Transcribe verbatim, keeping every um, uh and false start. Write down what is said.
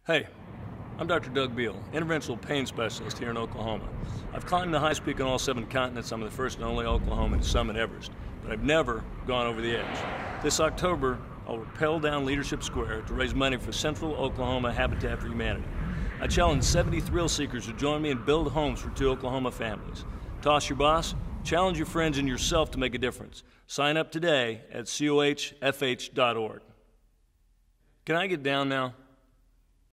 Hey, I'm Doctor Doug Beal, interventional pain specialist here in Oklahoma. I've climbed the highest peak on all seven continents. I'm the first and only Oklahoman to summit Everest, but I've never gone over the edge. This October, I'll rappel down Leadership Square to raise money for Central Oklahoma Habitat for Humanity. I challenge seventy thrill seekers to join me and build homes for two Oklahoma families. Toss your boss, challenge your friends and yourself to make a difference. Sign up today at cohf h dot org. Can I get down now?